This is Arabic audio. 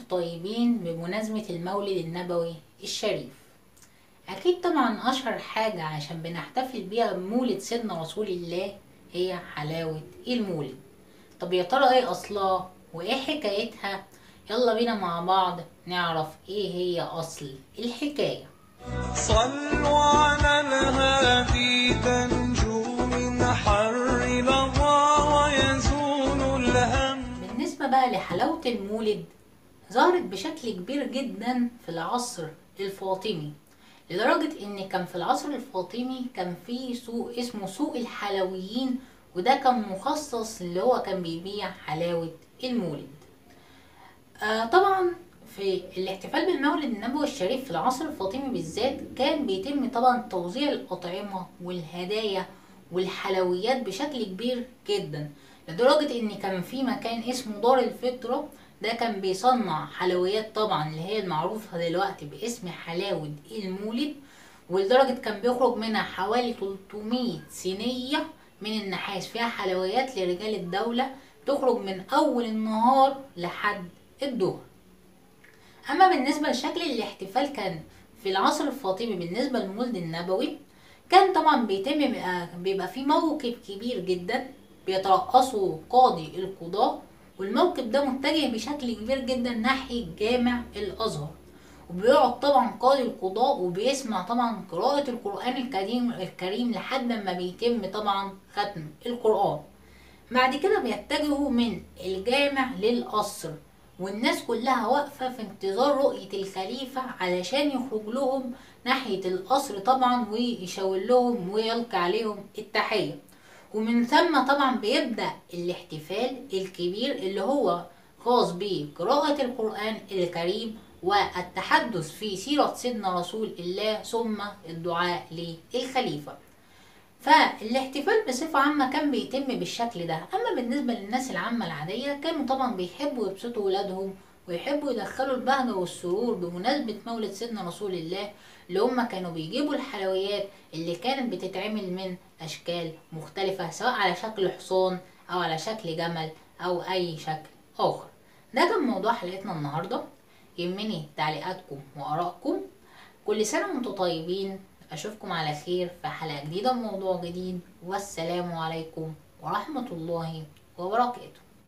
طيبين بمناسبة المولد النبوي الشريف. أكيد طبعا أشهر حاجة عشان بنحتفل بيها بمولد سيدنا رسول الله هي حلاوة المولد. طب يا ترى ايه أصلها وايه حكايتها؟ يلا بينا مع بعض نعرف ايه هي أصل الحكاية. صلوا على الهادي تنجو من حر لظى ويزول الهم. بالنسبة بقى لحلاوة المولد، ظهرت بشكل كبير جدا في العصر الفاطمي، لدرجة ان كان في العصر الفاطمي كان في سوق اسمه سوق الحلويين، وده كان مخصص اللي هو كان بيبيع حلاوة المولد. طبعا في الاحتفال بالمولد النبوي الشريف في العصر الفاطمي بالذات كان بيتم طبعا توزيع الأطعمة والهدايا والحلويات بشكل كبير جدا، لدرجة ان كان في مكان اسمه دار الفطرة، ده كان بيصنع حلويات طبعا اللي هي المعروفة دلوقتي باسم حلاوة المولد، ولدرجة كان بيخرج منها حوالي 300 صينية من النحاس فيها حلويات لرجال الدولة، تخرج من أول النهار لحد الظهر. أما بالنسبة لشكل الاحتفال كان في العصر الفاطمي بالنسبة للمولد النبوي، كان طبعا بيبقى فيه موكب كبير جدا بيترأسه قاضي القضاة، والموكب ده متجه بشكل كبير جدا ناحية جامع الأزهر، وبيقعد طبعا قاضي القضاء وبيسمع طبعا قراءة القرآن الكريم لحد ما بيتم طبعا ختم القرآن. بعد كده بيتجهوا من الجامع للقصر، والناس كلها واقفة في انتظار رؤية الخليفة علشان يخرج لهم ناحية القصر طبعا ويشاور لهم ويلقي عليهم التحية. ومن ثم طبعا بيبدأ الاحتفال الكبير اللي هو خاص بقراءة القرآن الكريم والتحدث في سيرة سيدنا رسول الله ثم الدعاء للخليفة. فالاحتفال بصفة عامة كان بيتم بالشكل ده. أما بالنسبة للناس العامة العادية كانوا طبعا بيحبوا يبسطوا ولادهم ويحبوا يدخلوا البهجة والسرور بمناسبة مولد سيدنا رسول الله، اللي هما كانوا بيجيبوا الحلويات اللي كانت بتتعمل من أشكال مختلفة، سواء على شكل حصان أو على شكل جمل أو أي شكل آخر. ده كان موضوع حلقتنا النهاردة. يهمني تعليقاتكم وآرائكم. كل سنة وانتم طيبين. أشوفكم على خير في حلقة جديدة وموضوع جديد، والسلام عليكم ورحمة الله وبركاته.